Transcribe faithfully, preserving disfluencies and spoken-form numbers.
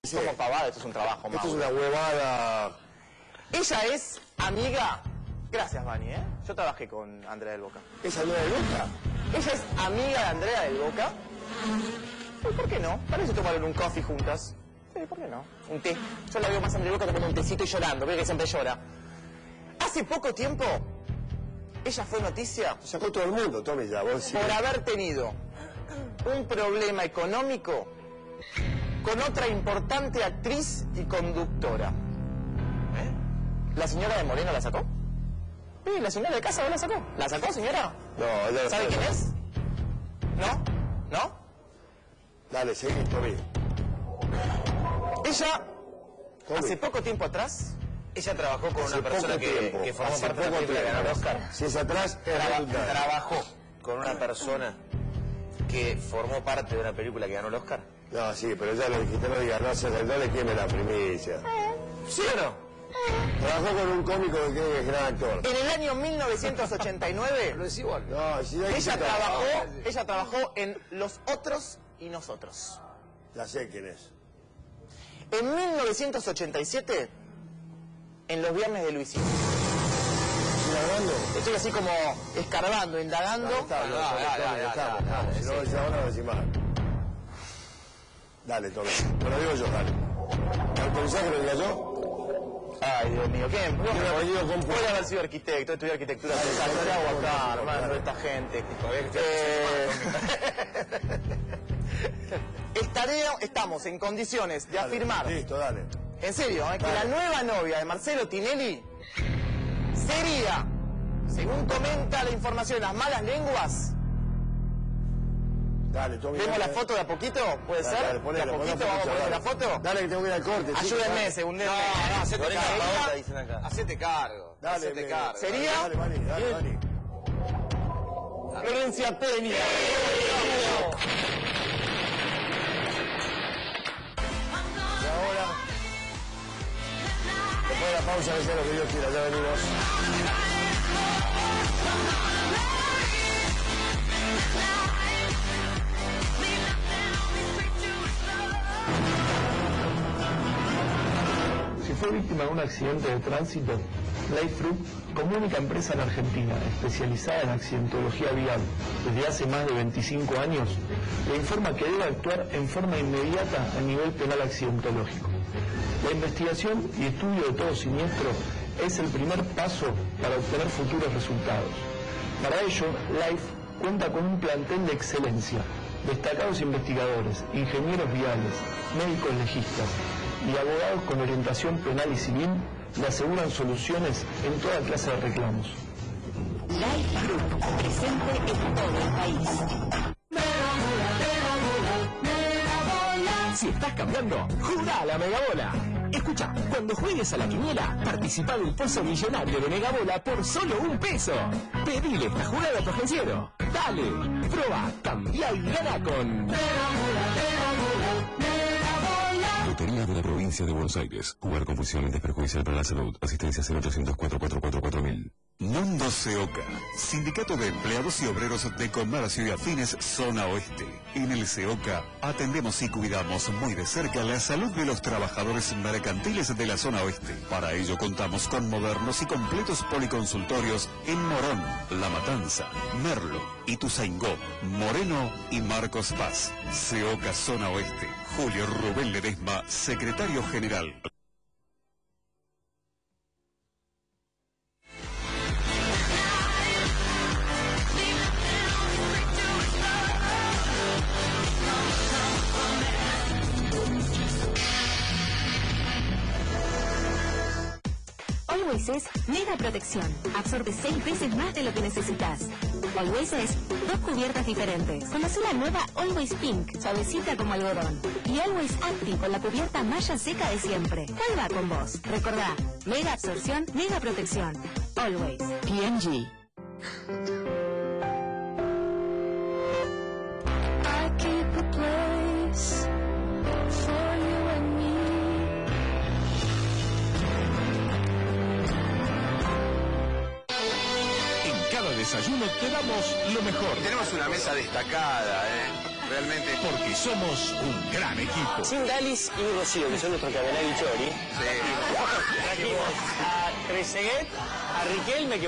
Sí. Como pavada, esto es un trabajo, Esto Mauro. es una huevada. Ella es amiga... Gracias, Vani, ¿eh? Yo trabajé con Andrea del Boca. ¿Es Andrea del Boca? Ella es amiga de Andrea del Boca. Sí, ¿por qué no? Para eso tomaron un coffee juntas. Sí, ¿por qué no? Un té. Yo la veo más a Andrea del Boca tomando un tecito y llorando. Veo que siempre llora. Hace poco tiempo, ella fue noticia... Sacó todo el mundo, Tommy, ya. Vos sí. Por haber tenido un problema económico con otra importante actriz y conductora. ¿Eh? ¿La señora de Moreno la sacó? Sí, la señora de casa la sacó. ¿La sacó, señora? No, ella... ¿Sabe quién es? ¿No? ¿No? Dale, seguí, Tommy. Ella, Tommy. hace poco tiempo atrás, ella trabajó con Hace una persona poco que, tiempo. que formó Hace parte de la poco película que ganó el tiempo. Oscar. Si es atrás, es Traba- redundante. trabajó con una persona que formó parte de una película que ganó el Oscar. No, sí, pero ya lo dijiste, no digas, no, se no le queme la primicia. ¿Sí o no? Trabajó con un cómico que es gran actor. En el año mil novecientos ochenta y nueve, No, si ya dijiste, ella no, trabajó, ella trabajó en Los Otros y Nosotros. Ya sé quién es. En mil novecientos ochenta y siete, en Los Viernes de Luisito. ¿Estás hablando? Estoy así como escarbando, indagando. Dale, está, no, Ah, Tommy, dale, Tommy, dale, estamos, dale, estamos. dale, Si no, sí. si ahora no decís más. Dale, Tommy. Te lo digo yo, dale. ¿Me autorizás que lo diga yo? Ay, Dios mío, ¿qué? Tiene un apellido compuesto. Puede haber sido arquitecto, estudié arquitectura. Dale, Salgo dale, de agua dale, acá, dale, hermano, dale. esta gente. Eh, Eh, estaré, estamos en condiciones de dale, afirmar, Listo, dale. en serio, eh, que Dale. la nueva novia de Marcelo Tinelli sería, según comenta la información de las malas lenguas, Dale, Tommy. ¿vemos dale. la foto de a poquito? ¿Puede Dale, ser? dale, ponelo, ¿De a ponelo, poquito vamos ponelo, poniendo la dale. foto? Dale, que tengo que ir al corte. chico, Ayúdenme, dale. segúndenme. No, no, hacete Lorena, cargo. sería- Dicen acá. Hacete cargo. Dale, hacete me- cargo. ¿Sería? Dale, Vani, dale, Bien. Vani. Florencia Peña. Y ahora, después de la pausa, que sea lo que Dios quiera, ya venimos. Si fue víctima de un accidente de tránsito, Life como única empresa en Argentina especializada en accidentología vial desde hace más de veinticinco años, le informa que debe actuar en forma inmediata a nivel penal accidentológico. La investigación y estudio de todo siniestro es el primer paso para obtener futuros resultados. Para ello, Life cuenta con un plantel de excelencia, destacados investigadores, ingenieros viales, médicos legistas y abogados con orientación penal y civil le aseguran soluciones en toda clase de reclamos. Life Group, presente en todo el país. Si estás cambiando, ¡jura a la Megabola! Escucha, cuando juegues a la quiniela, participa del pozo millonario de Megabola por solo un peso. Pedile esta jugada a tu agenciero. Dale, proba, cambia y gana con... Lotería de la Provincia de Buenos Aires. Jugar confusionamente es perjudicial para la salud. Asistencia cero ochocientos cuatro cuatro cuatro cuatro mil. Mundo Seoca, Sindicato de Empleados y Obreros de Comercio y Afines, Zona Oeste. En el Seoca atendemos y cuidamos muy de cerca la salud de los trabajadores mercantiles de la Zona Oeste. Para ello contamos con modernos y completos policonsultorios en Morón, La Matanza, Merlo, Ituzaingó, Moreno y Marcos Paz. Seoca Zona Oeste. Julio Rubén Ledesma, Secretario General. Always es Mega Protección. Absorbe seis veces más de lo que necesitas. Always es dos cubiertas diferentes. Conoce la nueva Always Pink, suavecita como algodón. Y Always Active con la cubierta malla seca de siempre. ¿Cuál va con vos? Recordá, Mega Absorción, Mega Protección. Always. P and G. desayuno te damos lo mejor. Tenemos una mesa destacada, ¿eh? realmente. Porque somos un gran equipo. Sin Dalis y Rocío, que son nuestros Cabenagui Chori. Sí. Trajimos a Trezeguet, a Riquelme, que